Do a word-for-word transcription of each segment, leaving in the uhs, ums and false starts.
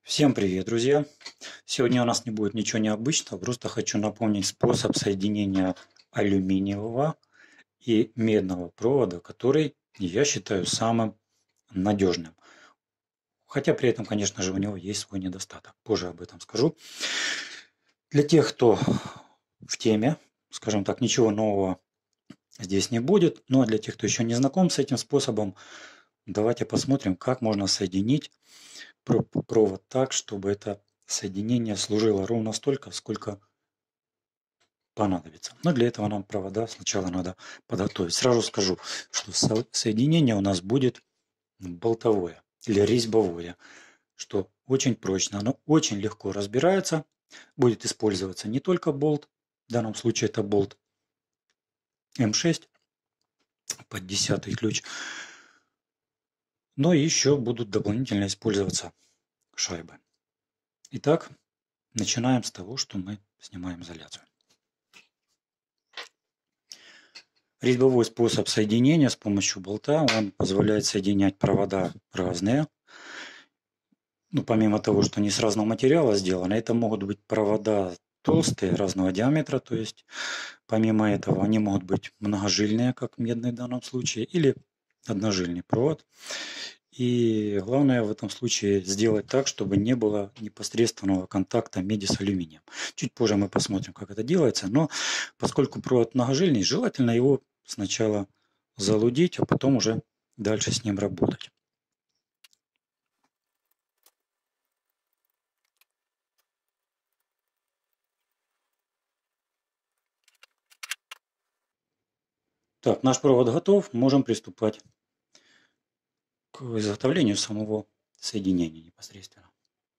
Всем привет, друзья! Сегодня у нас не будет ничего необычного, просто хочу напомнить способ соединения алюминиевого и медного провода, который я считаю самым надежным. Хотя при этом, конечно же, у него есть свой недостаток. Позже об этом скажу. Для тех, кто в теме, скажем так, ничего нового здесь не будет. Ну а для тех, кто еще не знаком с этим способом, давайте посмотрим, как можно соединить провод так, чтобы это соединение служило ровно столько, сколько понадобится. Но для этого нам провода сначала надо подготовить. Сразу скажу, что соединение у нас будет болтовое или резьбовое, что очень прочно, оно очень легко разбирается. Будет использоваться не только болт, в данном случае это болт эм шесть под десятый ключ, но еще будут дополнительно использоваться шайбы. Итак, начинаем с того, что мы снимаем изоляцию. Резьбовой способ соединения с помощью болта, он позволяет соединять провода разные. Ну, помимо того, что они с разного материала сделаны, это могут быть провода толстые, разного диаметра, то есть помимо этого они могут быть многожильные, как медный в данном случае, или одножильный провод. И главное в этом случае сделать так, чтобы не было непосредственного контакта меди с алюминием. Чуть позже мы посмотрим, как это делается, но поскольку провод многожильный, желательно его сначала залудить, а потом уже дальше с ним работать. Так, наш провод готов, можем приступать к изготовлению самого соединения непосредственно.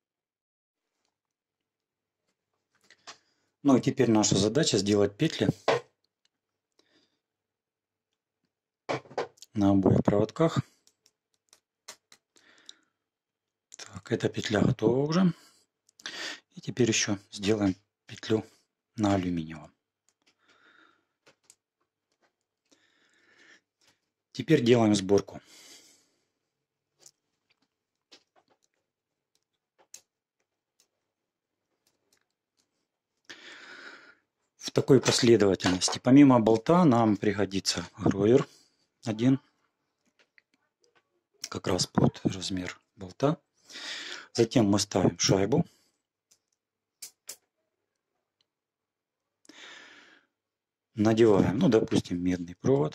Ну и теперь наша задача сделать петли на обоих проводках. Так, эта петля готова уже. И теперь еще сделаем петлю на алюминиевом. Теперь делаем сборку. В такой последовательности. Помимо болта нам пригодится гровер один, как раз под размер болта. Затем мы ставим шайбу. Надеваем, ну, допустим, медный провод.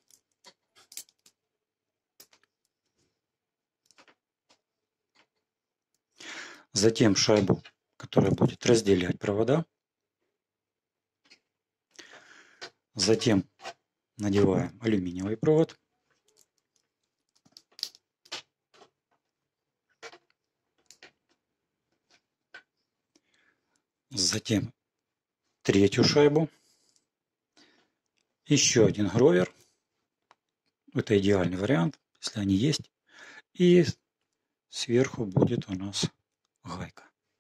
Затем шайбу, которая будет разделять провода. Затем надеваем алюминиевый провод. Затем третью шайбу. Еще один гровер. Это идеальный вариант, если они есть. И сверху будет у нас гайка.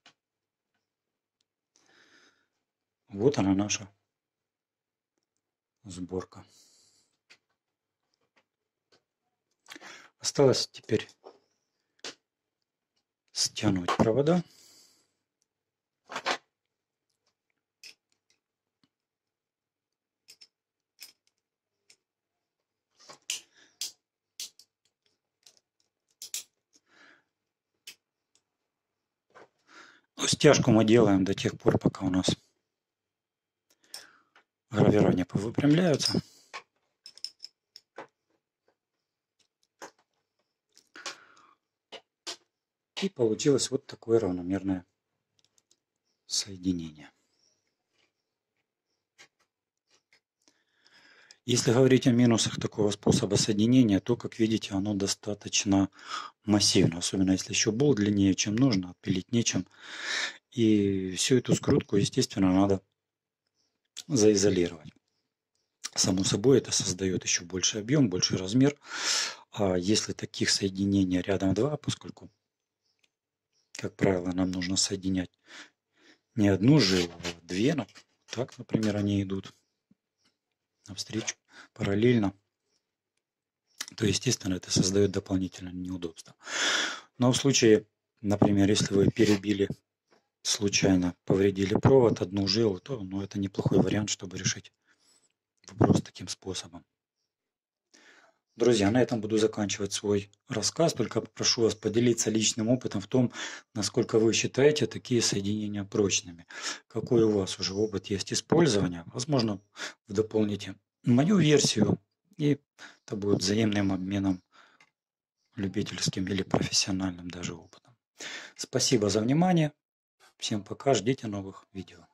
Вот она наша сборка. Осталось теперь стянуть провода. Но стяжку мы делаем до тех пор, пока у нас гравера не повыпрямляются. И получилось вот такое равномерное соединение. Если говорить о минусах такого способа соединения, то, как видите, оно достаточно массивно. Особенно если еще болт длиннее, чем нужно, отпилить нечем. И всю эту скрутку, естественно, надо заизолировать. Само собой, это создает еще больший объем, больший размер. А если таких соединений рядом два, поскольку, как правило, нам нужно соединять не одну жилу, а две, так, например, они идут навстречу параллельно, то, естественно, это создает дополнительное неудобство. Но в случае Например, если вы перебили, случайно повредили провод, одну жилу, то ну, это неплохой вариант, чтобы решить вопрос таким способом. Друзья, на этом буду заканчивать свой рассказ. Только попрошу вас поделиться личным опытом в том, насколько вы считаете такие соединения прочными. Какой у вас уже опыт есть использования. Возможно, вы дополните мою версию, и это будет взаимным обменом любительским или профессиональным даже опытом. Спасибо за внимание. Всем пока. Ждите новых видео.